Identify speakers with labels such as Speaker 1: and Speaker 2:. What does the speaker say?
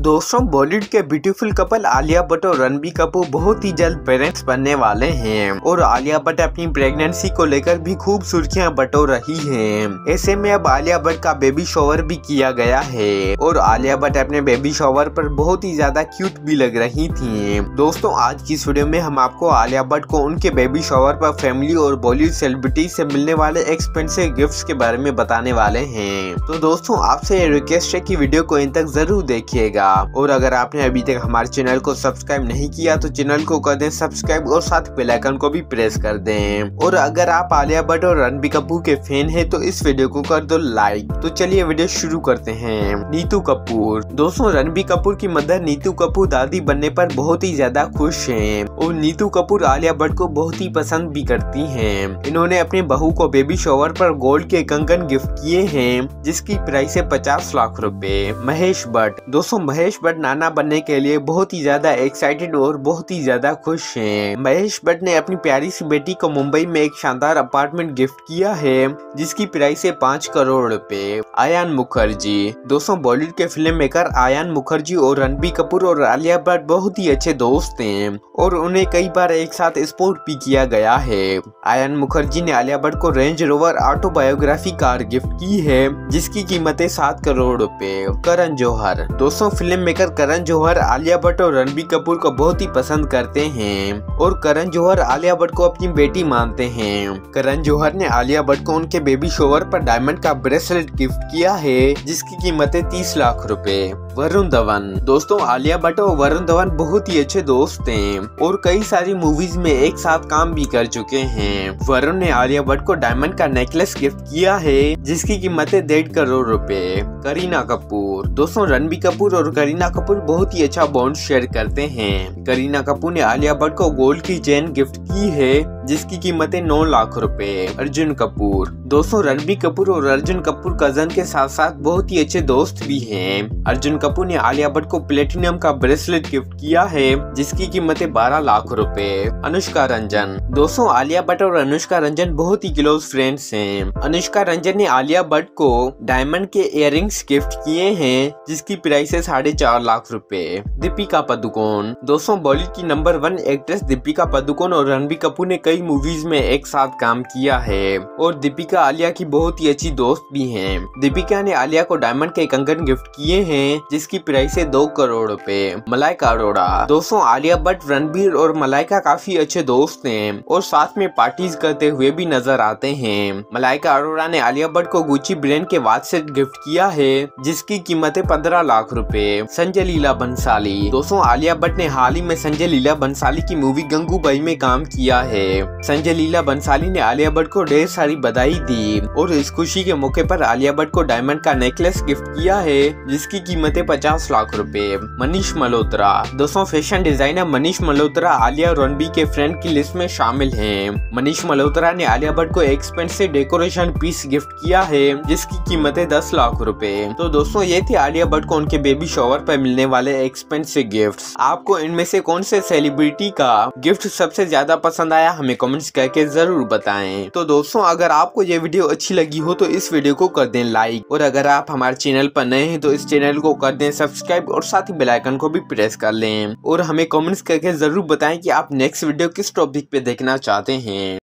Speaker 1: दोस्तों बॉलीवुड के beautiful couple Alia Bhatt और रणबीर कपूर बहुत ही जल्द पेरेंट्स बनने वाले हैं और आलिया भट्ट अपनी प्रेगनेंसी को लेकर भी खूब सुर्खियां बटोर रही हैं। ऐसे में अब आलिया भट्ट का बेबी शॉवर भी किया गया है और आलिया भट्ट अपने बेबी शॉवर पर बहुत ही ज्यादा क्यूट भी लग रही थी। दोस्तों आज की इस वीडियो में हम आपको आलिया भट्ट को उनके बेबी शॉवर पर फैमिली और बॉलीवुड सेलिब्रिटी से मिलने वाले एक्सपेंसिव गिफ्ट्स के बारे में बताने वाले हैं। तो दोस्तों आपसे रिक्वेस्ट है कि वीडियो को इन तक जरूर देखिएगा और अगर आपने अभी तक हमारे चैनल को सब्सक्राइब नहीं किया तो चैनल को कर दें सब्सक्राइब और साथ बेल आइकन को भी प्रेस कर दें। और अगर आप आलिया भट्ट और रणबीर कपूर के फैन हैं तो इस वीडियो को कर दो लाइक। तो चलिए वीडियो शुरू करते हैं। नीतू कपूर। दोस्तों रणबीर कपूर की मदर नीतू कपूर दादी बनने पर बहुत ही ज्यादा खुश हैं और नीतू कपूर आलिया भट्ट को बहुत ही पसंद भी करती हैं। इन्होंने अपनी बहू को बेबी शॉवर पर गोल्ड के कंगन गिफ्ट किए हैं जिसकी प्राइस है 50 लाख रुपए। महेश भट्ट। दोस्तों महेश भट्ट नाना बनने के लिए बहुत ही ज्यादा एक्साइटेड और बहुत ही ज्यादा खुश हैं। महेश भट्ट ने अपनी प्यारी सी बेटी को मुंबई में एक शानदार अपार्टमेंट गिफ्ट किया है जिसकी प्राइस है 5 करोड़ रुपए। आयान मुखर्जी। दोस्तों बॉलीवुड के फिल्म मेकर आयान मुखर्जी और रणबीर कपूर और आलिया भट्ट बहुत ही अच्छे दोस्त हैं और उन्हें कई बार एक साथ स्पोर्ट भी किया गया है। आयान मुखर्जी ने आलिया भट्ट को Range Rover autobiography car gift की है जिसकी कीमत है 7 करोड़ रुपए। करण जौहर। दोस्तों फिल्म मेकर करण जौहर आलिया भट्ट और रणबीर कपूर को बहुत ही पसंद करते हैं और करण जौहर आलिया भट्ट को अपनी बेटी मानते हैं। करण जौहर ने आलिया भट्ट को उनके बेबी शॉवर पर डायमंड का ब्रेसलेट गिफ्ट किया है जिसकी कीमत है 30 लाख रुपए। वरुण धवन। दोस्तों आलिया भट्ट और वरुण धवन बहुत ही अच्छे दोस्त हैं और कई सारी मूवीज में एक साथ काम भी कर चुके हैं। वरुण ने आलिया भट्ट को डायमंड का नेकलेस गिफ्ट किया है जिसकी कीमत है 1.5 करोड़ रुपए। करीना कपूर। दोस्तों रणबीर कपूर और करीना कपूर बहुत ही अच्छा बॉन्ड शेयर करते हैं। करीना कपूर ने आलिया भट्ट को गोल्ड की चेन गिफ्ट की है जिसकी कीमत है 9 लाख रुपए। अर्जुन कपूर। दोस्तों रणबीर कपूर और अर्जुन कपूर कजन के साथ साथ बहुत ही अच्छे दोस्त भी हैं। अर्जुन कपूर ने आलिया भट्ट को प्लेटिनम का ब्रेसलेट गिफ्ट किया है जिसकी कीमत है 12 लाख रुपए। अनुष्का रंजन। दोस्तों आलिया भट्ट और अनुष्का रंजन बहुत ही क्लोज फ्रेंड्स हैं। अनुष्का रंजन ने आलिया भट्ट को डायमंड के इयररिंग्स गिफ्ट किए हैं जिसकी प्राइस है 4.5 लाख रुपए। दीपिका पादुकोण। दोस्तों बॉलीवुड की नंबर 1 एक्ट्रेस दीपिका पादुकोण और रणबीर कपूर ने कई मूवीज में एक साथ काम किया है और दीपिका आलिया की बहुत ही अच्छी दोस्त भी हैं। दीपिका ने आलिया को डायमंड के कंगन गिफ्ट किए हैं जिसकी प्राइस है 2 करोड़ रुपए। मलाइका अरोड़ा। दोस्तों आलिया भट्ट रणबीर और मलाइका काफी अच्छे दोस्त हैं और साथ में पार्टीज करते हुए भी नजर आते हैं। मलाइका अरोड़ा ने आलिया भट्ट को गुची ब्रांड के वॉच सेट गिफ्ट किया है जिसकी कीमत है 15 लाख रुपए। संजय लीला बंसाली। दोस्तों आलिया भट्ट ने हाल ही में संजय लीला बंसाली की मूवी गंगूबाई में काम किया है। संजय लीला बंसाली ने आलिया भट्ट को ढेर सारी बधाई दी और इस खुशी के मौके पर आलिया भट्ट को डायमंड का नेकलेस गिफ्ट किया है जिसकी कीमत है 50 लाख रुपए। मनीष मल्होत्रा। दोस्तों फैशन डिजाइनर मनीष मल्होत्रा आलिया और रणबीर के फ्रेंड की लिस्ट में शामिल हैं। मनीष मल्होत्रा ने आलिया भट्ट को एक्सपेंसिव डेकोरेशन पीस गिफ्ट किया है जिसकी कीमत है 10 लाख रुपए। तो दोस्तों ये थी आलिया भट्ट को उनके बेबी शॉवर पर मिलने वाले एक्सपेंसिव गिफ्ट्स। आपको इनमें से कौन से सेलिब्रिटी का गिफ्ट सबसे ज्यादा पसंद आया हमें कमेंट्स करके जरूर बताएं। तो दोस्तों अगर आपको ये वीडियो अच्छी लगी हो तो इस वीडियो को कर दें लाइक और अगर आप हमारे चैनल पर नए हैं तो इस चैनल को कर दें सब्सक्राइब और साथ ही बेल आइकन को भी प्रेस कर लें और हमें कमेंट्स करके जरूर बताएं कि आप नेक्स्ट वीडियो किस टॉपिक पे देखना चाहते हैं।